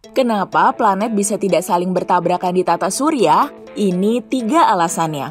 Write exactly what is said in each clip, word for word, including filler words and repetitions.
Kenapa planet bisa tidak saling bertabrakan di tata surya? Ini tiga alasannya.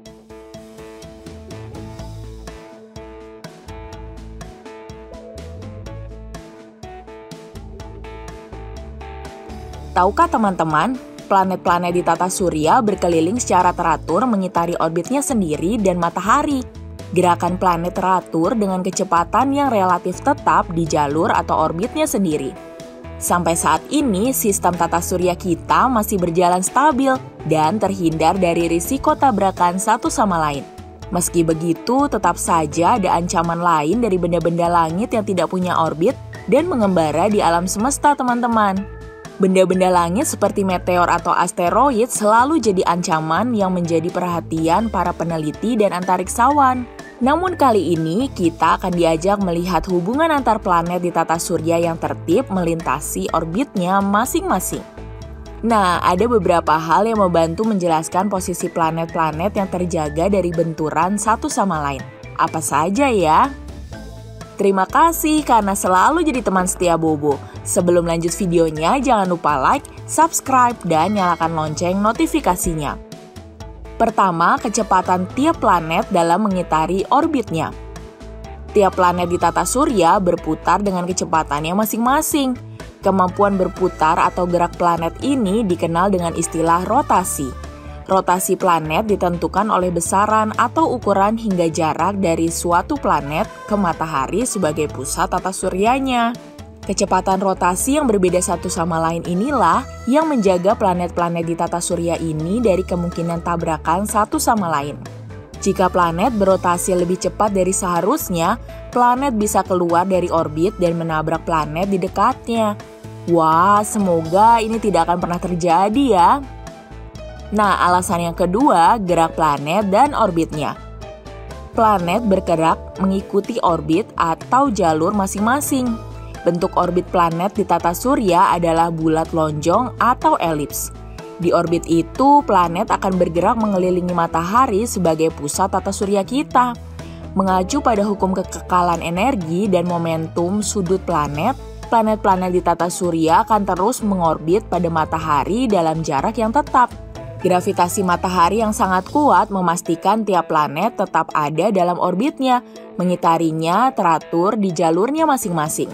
Tahukah teman-teman, planet-planet di tata surya berkeliling secara teratur mengitari orbitnya sendiri dan matahari. Gerakan planet teratur dengan kecepatan yang relatif tetap di jalur atau orbitnya sendiri. Sampai saat ini, sistem tata surya kita masih berjalan stabil dan terhindar dari risiko tabrakan satu sama lain. Meski begitu, tetap saja ada ancaman lain dari benda-benda langit yang tidak punya orbit dan mengembara di alam semesta, teman-teman. Benda-benda langit seperti meteor atau asteroid selalu jadi ancaman yang menjadi perhatian para peneliti dan antariksawan. Namun kali ini kita akan diajak melihat hubungan antar planet di tata surya yang tertib melintasi orbitnya masing-masing. Nah, ada beberapa hal yang membantu menjelaskan posisi planet-planet yang terjaga dari benturan satu sama lain. Apa saja ya? Terima kasih karena selalu jadi teman setia Bobo. Sebelum lanjut videonya, jangan lupa like, subscribe, dan nyalakan lonceng notifikasinya. Pertama, kecepatan tiap planet dalam mengitari orbitnya. Tiap planet di tata surya berputar dengan kecepatannya masing-masing. Kemampuan berputar atau gerak planet ini dikenal dengan istilah rotasi. Rotasi planet ditentukan oleh besaran atau ukuran hingga jarak dari suatu planet ke matahari sebagai pusat tata suryanya. Kecepatan rotasi yang berbeda satu sama lain inilah yang menjaga planet-planet di tata surya ini dari kemungkinan tabrakan satu sama lain. Jika planet berotasi lebih cepat dari seharusnya, planet bisa keluar dari orbit dan menabrak planet di dekatnya. Wah, semoga ini tidak akan pernah terjadi ya. Nah, alasan yang kedua, gerak planet dan orbitnya. Planet bergerak mengikuti orbit atau jalur masing-masing. Bentuk orbit planet di tata surya adalah bulat lonjong atau elips. Di orbit itu, planet akan bergerak mengelilingi matahari sebagai pusat tata surya kita. Mengacu pada hukum kekekalan energi dan momentum sudut planet, planet-planet di tata surya akan terus mengorbit pada matahari dalam jarak yang tetap. Gravitasi matahari yang sangat kuat memastikan tiap planet tetap ada dalam orbitnya, mengitarinya teratur di jalurnya masing-masing.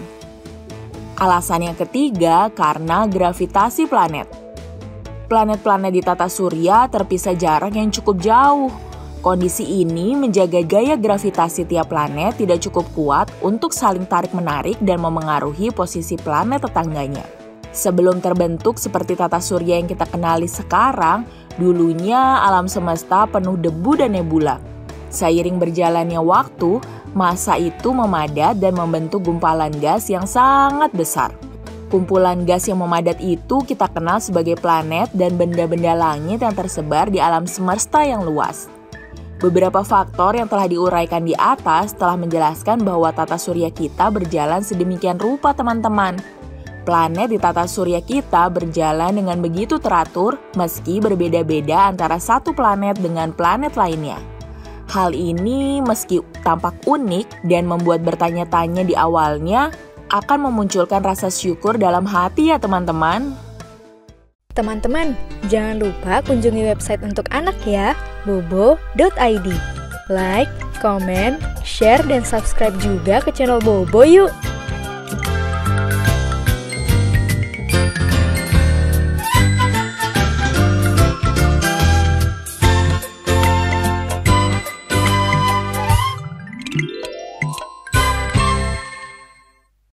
Alasan yang ketiga, karena gravitasi planet. Planet-planet di tata surya terpisah jarak yang cukup jauh. Kondisi ini menjaga gaya gravitasi tiap planet tidak cukup kuat untuk saling tarik-menarik dan memengaruhi posisi planet tetangganya. Sebelum terbentuk seperti tata surya yang kita kenali sekarang, dulunya alam semesta penuh debu dan nebula. Seiring berjalannya waktu, massa itu memadat dan membentuk gumpalan gas yang sangat besar. Kumpulan gas yang memadat itu kita kenal sebagai planet dan benda-benda langit yang tersebar di alam semesta yang luas. Beberapa faktor yang telah diuraikan di atas telah menjelaskan bahwa tata surya kita berjalan sedemikian rupa, teman-teman. Planet di tata surya kita berjalan dengan begitu teratur meski berbeda-beda antara satu planet dengan planet lainnya. Hal ini meski tampak unik dan membuat bertanya-tanya di awalnya, akan memunculkan rasa syukur dalam hati ya teman-teman. Teman-teman, jangan lupa kunjungi website untuk anak ya, bobo dot i d. Like, comment, share, dan subscribe juga ke channel Bobo yuk!